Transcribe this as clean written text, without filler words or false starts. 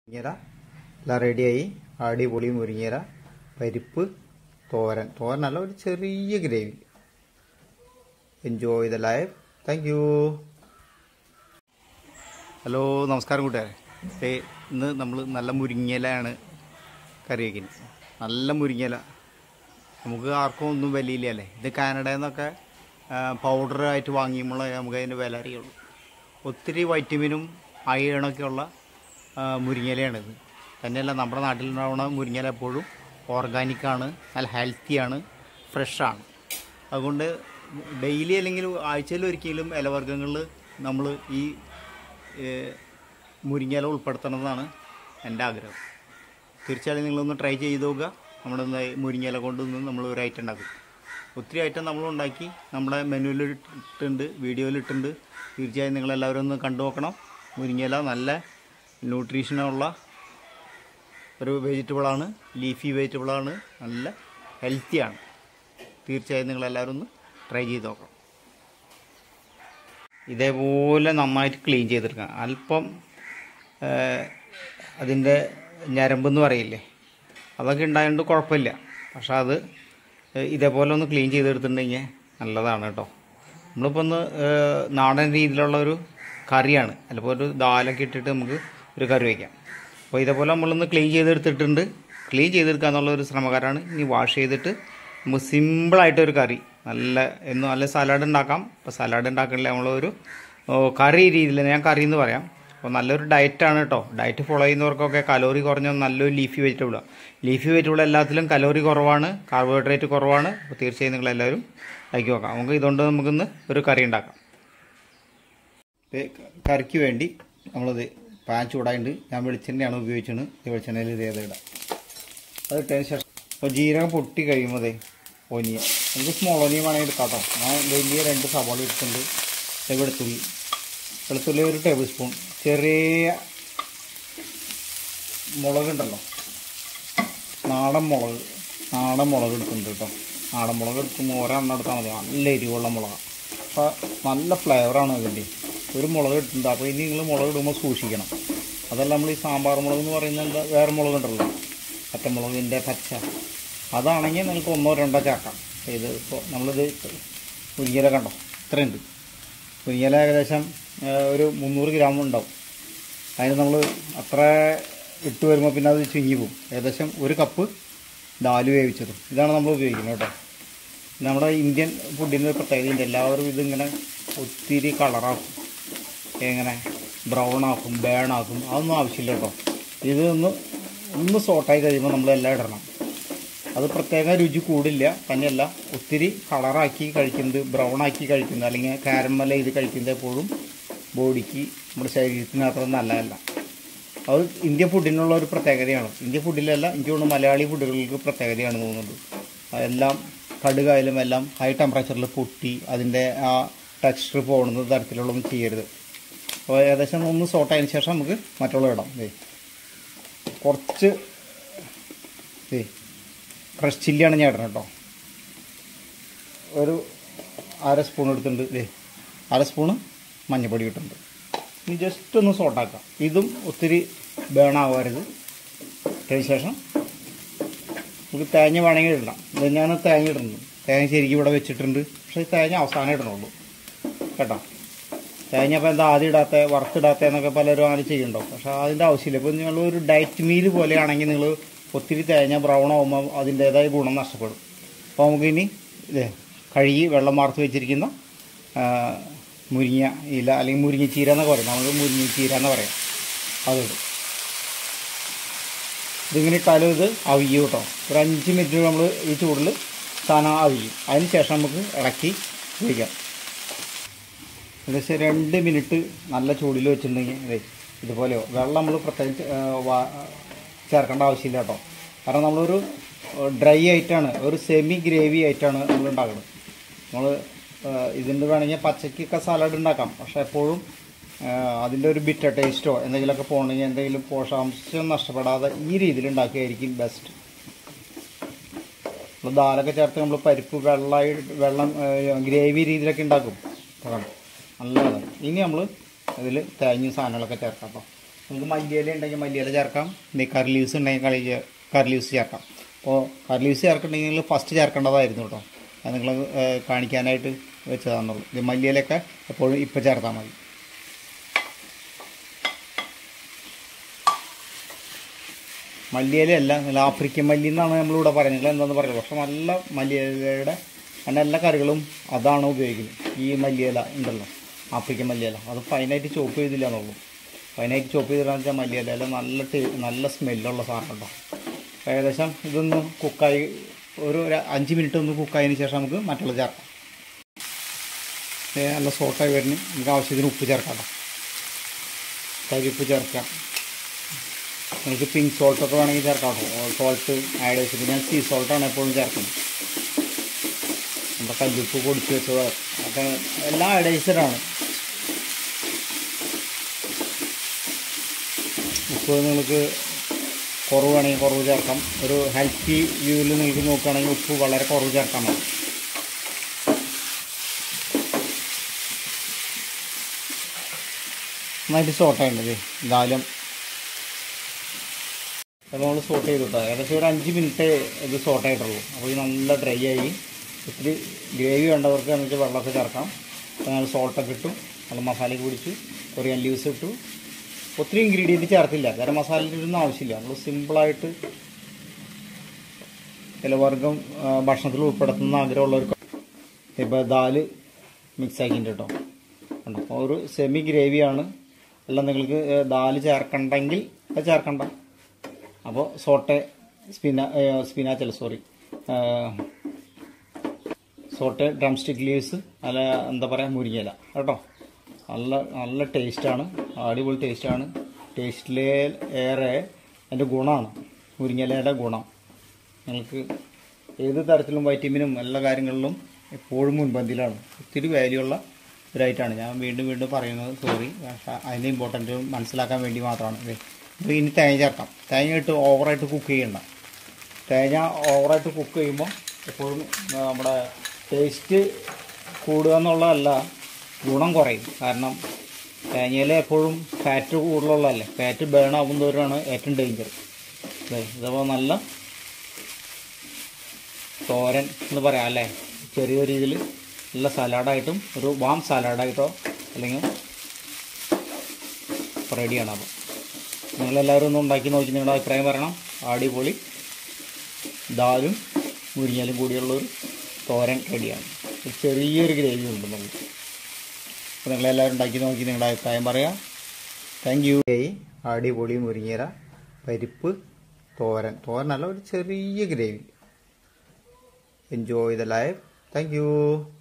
മുരിങ്ങയില എല്ലാം റെഡിയായി. അടിപൊളി മുരിങ്ങയില പരിപ്പ് തോരൻ. തോരനല്ല, ഒരു ചെറിയ gravy. Enjoy the life. Thank you. Hello, നമസ്കാരം കൂട്ടുകാരെ. ഇന്ന് നമ്മൾ നല്ല മുരിങ്ങയിലയാണ് കറി വയ്ക്കുന്നത്. നല്ല മുരിങ്ങയില നമുക്ക് ആർക്കും ഒന്നും വിലയില്ല അല്ലേ. ഇത് കാനഡയിൽ നിന്നൊക്കെ പൗഡറായിട്ട് വാങ്ങിയുമ്പോൾ നമുക്ക് അതിൻ്റെ വില അറിയുള്ളൂ. ഒത്തിരി വൈറ്റമിനും അയണൊക്കെ ഉള്ള മുരിങ്ങയിലയാണിത്. തന്നെയല്ല, നമ്മുടെ നാട്ടിലുണ്ടാവുന്ന മുരിങ്ങയില എപ്പോഴും ഓർഗാനിക്കാണ്, നല്ല ഹെൽത്തിയാണ്, ഫ്രഷാണ്. അതുകൊണ്ട് ഡെയിലി അല്ലെങ്കിൽ ആഴ്ചയിൽ ഒരിക്കലും ഇലവർഗ്ഗങ്ങളിൽ നമ്മൾ ഈ മുരിങ്ങയില ഉൾപ്പെടുത്തണമെന്നാണ് എൻ്റെ ആഗ്രഹം. തീർച്ചയായും നിങ്ങളൊന്ന് ട്രൈ ചെയ്ത് നോക്കുക. നമ്മുടെ മുരിങ്ങയില കൊണ്ടൊന്നും നമ്മൾ ഒരു ഐറ്റം ഉണ്ടാക്കും. ഒത്തിരി ഐറ്റം നമ്മളുണ്ടാക്കി നമ്മുടെ മെനുവിൽ ഇട്ടിട്ടുണ്ട്, വീഡിയോയിലിട്ടുണ്ട്. തീർച്ചയായും നിങ്ങളെല്ലാവരും ഒന്ന് കണ്ടു നോക്കണം. മുരിങ്ങയില നല്ല ന്യൂട്രീഷനുള്ള ഒരു വെജിറ്റബിളാണ്, ലീഫി വെജിറ്റബിളാണ്, നല്ല ഹെൽത്തിയാണ്. തീർച്ചയായും നിങ്ങളെല്ലാവരും ഒന്ന് ട്രൈ ചെയ്ത് നോക്കണം. ഇതേപോലെ നന്നായിട്ട് ക്ലീൻ ചെയ്തെടുക്കാം. അല്പം അതിൻ്റെ ഞരമ്പെന്ന് പറയില്ലേ, അതൊക്കെ ഉണ്ടായതുകൊണ്ട് കുഴപ്പമില്ല. പക്ഷെ അത് ഇതേപോലെ ഒന്ന് ക്ലീൻ ചെയ്തെടുത്തിട്ടുണ്ടെങ്കിൽ നല്ലതാണ് കേട്ടോ. നമ്മളിപ്പോൾ ഒന്ന് നാടൻ രീതിയിലുള്ള ഒരു കറിയാണ്, ചിലപ്പോൾ ഒരു ദാലൊക്കെ ഇട്ടിട്ട് നമുക്ക് ഒരു കറി വയ്ക്കാം. അപ്പോൾ ഇതേപോലെ നമ്മളൊന്ന് ക്ലീൻ ചെയ്തെടുത്തിട്ടുണ്ട്. ക്ലീൻ ചെയ്തെടുക്കുക എന്നുള്ളൊരു ശ്രമകരമാണ്. ഇനി വാഷ് ചെയ്തിട്ട് നമുക്ക് സിമ്പിളായിട്ടൊരു കറി, നല്ല സലാഡ് ഉണ്ടാക്കാം. അപ്പോൾ സലാഡ് ഉണ്ടാക്കണില്ല, നമ്മളൊരു കറി രീതിയിൽ, ഞാൻ കറി എന്ന് പറയാം. അപ്പോൾ നല്ലൊരു ഡയറ്റാണ് കേട്ടോ. ഡയറ്റ് ഫോളോ ചെയ്യുന്നവർക്കൊക്കെ കലോറി കുറഞ്ഞ നല്ലൊരു ലീഫി വെജിറ്റബിളാണ്. ലീഫി വെജിറ്റബിൾ എല്ലാത്തിലും കലോറി കുറവാണ്, കാർബോഹൈഡ്രേറ്റ് കുറവാണ്. അപ്പോൾ തീർച്ചയായും നിങ്ങളെല്ലാവരും ആക്കി നോക്കാം. നമുക്ക് ഇതുകൊണ്ട് നമുക്കിന്ന് ഒരു കറി ഉണ്ടാക്കാം. കറിക്ക് വേണ്ടി നമ്മളത് പാൻ ചൂടായിട്ട് ഞാൻ വെളിച്ചെണ്ണയാണ് ഉപയോഗിച്ചത്. വെളിച്ചെണ്ണയിൽ ഇത് ഇടാം. അത് ഇട്ടതിന് ശേഷം അപ്പോൾ ജീരകം പൊട്ടി കഴിയുമ്പോൾ ഒനിയൻ, നമുക്ക് സ്മോൾ ഒനിയൻ വേണമെങ്കിൽ എടുക്കാം കേട്ടോ. ഞാൻ വലിയ 2 സവാള എടുത്തിട്ടുണ്ട്. വെളുത്തുള്ളി ഒരു ടേബിൾ സ്പൂൺ. ചെറിയ മുളകുണ്ടല്ലോ, നാടൻ മുളക് എടുക്കുന്നുണ്ട് കേട്ടോ. നാടൻ മുളക് എടുക്കുമ്പോൾ ഒരെണ്ണം എടുത്താൽ മതി. നല്ല എരിവുള്ള മുളകാണ്. അപ്പോൾ നല്ല ഫ്ലേവറാണ് അതിൻ്റെ. ഒരു മുളക് എടുത്തിട്ടുണ്ട്. അപ്പോൾ ഇനി നിങ്ങൾ മുളക് ഇടുമ്പോൾ സൂക്ഷിക്കണം. അതല്ല, നമ്മൾ ഈ സാമ്പാർ മുളക് എന്ന് പറയുന്നത് വേറെ മുളകുണ്ടല്ലോ, പച്ചമുളകിൻ്റെ പച്ച, അതാണെങ്കിൽ നിങ്ങൾക്ക് 1-2 ചേർക്കാം. ഇത് ഇപ്പോൾ നമ്മളിത് മുരിങ്ങയില കണ്ടോ, ഇത്രയുണ്ട്. മുരിങ്ങയില ഏകദേശം ഒരു 300 ഗ്രാം ഉണ്ടാവും. അതിന് നമ്മൾ അത്ര ഇട്ട് വരുമ്പോൾ പിന്നെ അത് ചുങ്ങി പോകും. ഏകദേശം 1 കപ്പ് ദാല് വേവിച്ചത് ഇതാണ് നമ്മൾ ഉപയോഗിക്കുന്നത് കേട്ടോ. നമ്മുടെ ഇന്ത്യൻ ഫുഡിൻ്റെ പ്രത്യേകതയുണ്ട്. എല്ലാവരും ഇതിങ്ങനെ ഒത്തിരി കളറാക്കും, എങ്ങനെ ബ്രൗൺ ആക്കും, ബേൺ ആക്കും. അതൊന്നും ആവശ്യമില്ല കേട്ടോ. ഇത് ഒന്ന് സോട്ടായി കഴിയുമ്പോൾ നമ്മളെല്ലാം ഇടണം. അത് പ്രത്യേക രുചി കൂടില്ല. തന്നെയല്ല, ഒത്തിരി കളറാക്കി കഴിക്കുന്നത്, ബ്രൗൺ ആക്കി കഴിക്കുന്നത്, അല്ലെങ്കിൽ കാരമൽ ചെയ്ത് കഴിക്കുന്നത് എപ്പോഴും ബോഡിക്ക്, നമ്മുടെ ശരീരത്തിന് അത്ര നല്ലതല്ല. അത് ഇന്ത്യൻ ഫുഡിനുള്ള ഒരു പ്രത്യേകതയാണ്. ഇന്ത്യൻ ഫുഡിലല്ല, എനിക്ക് തോന്നുന്നു മലയാളി ഫുഡുകൾക്ക് പ്രത്യേകതയാണ് തോന്നുന്നുണ്ട്. അതെല്ലാം കടുകായാലും എല്ലാം ഹൈ ടെമ്പറേച്ചറിൽ പൊട്ടി അതിൻ്റെ ആ ടെക്സ്ചർ പോകുന്ന തരത്തിലുള്ളതൊന്നും ചെയ്യരുത്. അപ്പോൾ ഏകദേശം ഒന്ന് സോട്ടായതിന് ശേഷം നമുക്ക് മറ്റുള്ള ഇടാം. കുറച്ച് ഫ്രഷ് ചില്ലിയാണ് ഞാൻ ഇടണം കേട്ടോ. ഒരു 1/2 സ്പൂൺ എടുത്തിട്ടുണ്ട്. 1/2 സ്പൂണ് മഞ്ഞൾപ്പൊടി ഇട്ടിട്ടുണ്ട്. ഇനി ജസ്റ്റ് ഒന്ന് സോട്ടാക്കാം. ഇതും ഒത്തിരി ബേണാവരുത്. അതിന് ശേഷം നമുക്ക് തേങ്ങ വേണമെങ്കിൽ ഇടണം. ഇത് ഞാൻ തേങ്ങ ഇടുന്നുണ്ട്. തേങ്ങ ശരിക്കും ഇവിടെ വെച്ചിട്ടുണ്ട്. പക്ഷേ തേങ്ങ അവസാനം ഇടണുള്ളൂ കേട്ടോ. തേങ്ങ അപ്പോൾ എന്താ ആദ്യം ഇടാത്ത, വറുത്തിടാത്ത എന്നൊക്കെ പലരും അങ്ങനെ ചെയ്യുന്നുണ്ടാവും. പക്ഷേ അതിൻ്റെ ആവശ്യമില്ല. ഇപ്പോൾ നിങ്ങൾ ഒരു ഡയറ്റ് മീൽ പോലെയാണെങ്കിൽ നിങ്ങൾ ഒത്തിരി തേങ്ങ ബ്രൗൺ ആകുമ്പോൾ അതിൻ്റേതായ ഗുണം നഷ്ടപ്പെടും. അപ്പോൾ നമുക്കിനി കഴുകി വെള്ളം വാർത്ത് വെച്ചിരിക്കുന്ന മുരിങ്ങ ഇല, അല്ലെങ്കിൽ മുരിങ്ങച്ചീര എന്നൊക്കെ പറയും, നമുക്ക് മുരിങ്ങച്ചീര എന്ന് പറയാം, അതിടും. ഇതിങ്ങനെ ഇട്ടാലും ഇത് അവിയും കേട്ടോ. ഒരു 5 മിനിറ്റ് നമ്മൾ ഈ ചൂടിൽ സാധനം അവിയും. അതിന് ശേഷം നമുക്ക് ഇളക്കി വയ്ക്കാം. ഏകദേശം 2 മിനിറ്റ് നല്ല ചൂടിൽ വെച്ചിട്ടുണ്ടെങ്കിൽ ഇതുപോലെയോ. വെള്ളം നമ്മൾ പ്രത്യേകിച്ച് ചേർക്കേണ്ട ആവശ്യമില്ല കേട്ടോ. കാരണം നമ്മളൊരു ഡ്രൈ ആയിട്ടാണ്, ഒരു സെമി ഗ്രേവി ആയിട്ടാണ് നമ്മൾ ഉണ്ടാക്കുന്നത്. നമ്മൾ ഇതിൻ്റെ വേണമെങ്കിൽ പച്ചക്കൊക്കെ സാലഡ് ഉണ്ടാക്കാം. പക്ഷേ എപ്പോഴും അതിൻ്റെ ഒരു ബിറ്റർ ടേസ്റ്റോ എന്തെങ്കിലുമൊക്കെ പോകണമെങ്കിൽ, എന്തെങ്കിലും പോഷകാംശം നഷ്ടപ്പെടാതെ ഈ രീതിയിൽ ഉണ്ടാക്കുകയായിരിക്കും ബെസ്റ്റ്. നമ്മൾ ദാലൊക്കെ ചേർത്ത് നമ്മൾ പരിപ്പ് വെള്ളം ഗ്രേവി രീതിയിലൊക്കെ ഉണ്ടാക്കും. നല്ലതാണ്. ഇനി നമ്മൾ ഇതിൽ തേങ്ങയും സാധനങ്ങളൊക്കെ ചേർക്കാം കേട്ടോ. നമുക്ക് മല്ലിയില ഉണ്ടെങ്കിൽ മല്ലിയില ചേർക്കാം, കറി ലീവ്സ് ഉണ്ടെങ്കിൽ കറി ലീവ്സ് ചേർക്കാം. അപ്പോൾ കറി ലീവ്സ് ചേർക്കണമെങ്കിൽ ഫസ്റ്റ് ചേർക്കേണ്ടതായിരുന്നു കേട്ടോ, അത് നിങ്ങൾ കാണിക്കാനായിട്ട് വെച്ചതാണെന്നുള്ളൂ. ഇത് മല്ലിയിലൊക്കെ എപ്പോഴും ഇപ്പം ചേർത്താൽ മതി. മല്ലിയിലയല്ല, നല്ല ആഫ്രിക്കൻ മല്ലി എന്നാണ് നമ്മളിവിടെ പറയുന്നത്, നിങ്ങൾ എന്താണെന്ന് പറയുന്നത്. പക്ഷെ നല്ല മല്ലിയിലയുടെ അങ്ങനെ എല്ലാ കറികളും അതാണ് ഉപയോഗിക്കുന്നത്. ഈ മല്ലിയില ഉണ്ടല്ലോ, ആഫ്രിക്കൻ മല്ലിയില, അത് ഫൈനായിട്ട് ചോപ്പ് ചെയ്തില്ല എന്നുള്ളൂ. ഫൈനായിട്ട് ചോപ്പ് ചെയ്തില്ലാന്ന് വെച്ചാൽ മല്ലിയില നല്ല സ്മെല്ലുള്ള സാധനം ഉണ്ടാവും. ഏകദേശം ഇതൊന്ന് കുക്കായി ഒരു 5 മിനിറ്റ് ഒന്ന് കുക്കായതിന് ശേഷം നമുക്ക് മറ്റുള്ളത് ചേർക്കാം. നല്ല സോട്ടായി വരുന്നു. നമുക്ക് ആവശ്യത്തിന് ഉപ്പ് ചേർക്കാം, കരിയുപ്പ് ചേർക്കാം. നിങ്ങൾക്ക് പിങ്ക് സോൾട്ടൊക്കെ വേണമെങ്കിൽ ചേർക്കാം കേട്ടോ. സോൾട്ട് ആഡ് ചെയ്തിട്ട് ഞാൻ സീ സോൾട്ടാണ് എപ്പോഴും ചേർക്കുന്നത്. നമ്മുടെ കല്ലുപ്പ് പൊടിച്ച് വെച്ചത് ഒക്കെ എല്ലാം ആഡ് ചെയ്തിട്ടാണ്. ഉപ്പ് നിങ്ങൾക്ക് കുറവ് വേണമെങ്കിൽ കുറവ് ചേർക്കാം. ഒരു ഹെൽത്തി വ്യൂവിൽ നിങ്ങൾക്ക് നോക്കുകയാണെങ്കിൽ ഉപ്പ് വളരെ കുറവ് ചേർക്കാൻ മതി. നന്നായിട്ട് സോട്ടായിട്ടുണ്ട്. എന്തായാലും അത് നമ്മൾ സോട്ട് ചെയ്തു കേട്ടോ. ഏകദേശം ഒരു 5 മിനിറ്റ് ഇത് സോട്ടായിട്ടുള്ളൂ. അപ്പോൾ ഇത് നല്ല ഡ്രൈ ആയി. ഇത്തിരി ഗ്രേവി വേണ്ടവർക്ക് എന്ന് വെച്ചാൽ വെള്ളമൊക്കെ ചേർക്കാം. അപ്പോൾ നമ്മൾ സോൾട്ടൊക്കെ ഇട്ടു, നല്ല മസാലയൊക്കെ പിടിച്ചു, കൊറിയൻ ലീവ്സ് ഇട്ടു. ഒത്തിരി ഇൻഗ്രീഡിയൻറ്റ് ചേർത്തില്ല, ഗരം മസാലയുടെ ഒന്നും ആവശ്യമില്ല. നമ്മൾ സിമ്പിളായിട്ട് ഇലവർഗ്ഗം ഭക്ഷണത്തിൽ ഉൾപ്പെടുത്തുന്ന ആഗ്രഹമുള്ളവർക്ക് ഇപ്പോൾ ദാല് മിക്സ് ആക്കിയിട്ടുണ്ട് കേട്ടോ. അപ്പോൾ ഒരു സെമി ഗ്രേവിയാണ്. അല്ല നിങ്ങൾക്ക് ദാല് ചേർക്കണ്ടെങ്കിൽ അത് ചേർക്കണ്ട. അപ്പോൾ സോട്ടെ ഡ്രംസ്റ്റിക് ലീവ്സ് അല്ല എന്താ പറയുക മുരിങ്ങയില കേട്ടോ. നല്ല ടേസ്റ്റാണ്, അടിപൊളി ടേസ്റ്റാണ്. ടേസ്റ്റിലേറെ അതിൻ്റെ ഗുണമാണ് മുരിങ്ങയിലയുടെ ഗുണം. നിങ്ങൾക്ക് ഏത് തരത്തിലും വൈറ്റമിനും എല്ലാ കാര്യങ്ങളിലും എപ്പോഴും മുൻപന്തിയിലാണ്. ഒത്തിരി വാല്യൂ ഉള്ള ഒരു ഐറ്റമാണ്. ഞാൻ വീണ്ടും പറയുന്നത് സോറി, അതിൻ്റെ ഇമ്പോർട്ടൻറ്റ് മനസ്സിലാക്കാൻ വേണ്ടി മാത്രമാണ്. ഇനി തേങ്ങ ചേർക്കാം. തേങ്ങ ഇട്ട് ഓവറായിട്ട് കുക്ക് ചെയ്യണ്ട. തേങ്ങ ഓവറായിട്ട് കുക്ക് ചെയ്യുമ്പോൾ എപ്പോഴും നമ്മുടെ ടേസ്റ്റ് കൂടുക എന്നുള്ളതല്ല, ഗുണം കുറയും. കാരണം തേങ്ങയിൽ എപ്പോഴും ഫാറ്റ് കൂടുതലുള്ളതല്ലേ, ഫാറ്റ് ബേൺ ആകുന്നവരാണ് ഏറ്റവും ഡേഞ്ചർ. ഇതപ്പോൾ നല്ല തോരൻ എന്ന് പറയാം അല്ലേ, ചെറിയ രീതിയിൽ നല്ല സലാഡായിട്ടും ഒരു വാം സലാഡായിട്ടോ അല്ലെങ്കിൽ റെഡിയാണ്. അപ്പോൾ നിങ്ങളെല്ലാവരും ഒന്ന് ഉണ്ടാക്കി നോക്കി നിങ്ങളുടെ അഭിപ്രായം പറയണം. അടിപൊളി ദാലും മുരിങ്ങയിലും കൂടിയുള്ളൊരു തോരൻ റെഡിയാണ്. ചെറിയൊരു ഗ്രേവി ഉണ്ട് നമുക്ക്. അപ്പോൾ നിങ്ങളെല്ലാവരും ഉണ്ടാക്കി നോക്കി നിങ്ങളുടെ അഭിപ്രായം പറയാം. Thank you. അടിപൊളി മുരിങ്ങയില പരിപ്പ് തോരനല്ല, ഒരു ചെറിയ gravy. Enjoy the life. Thank U.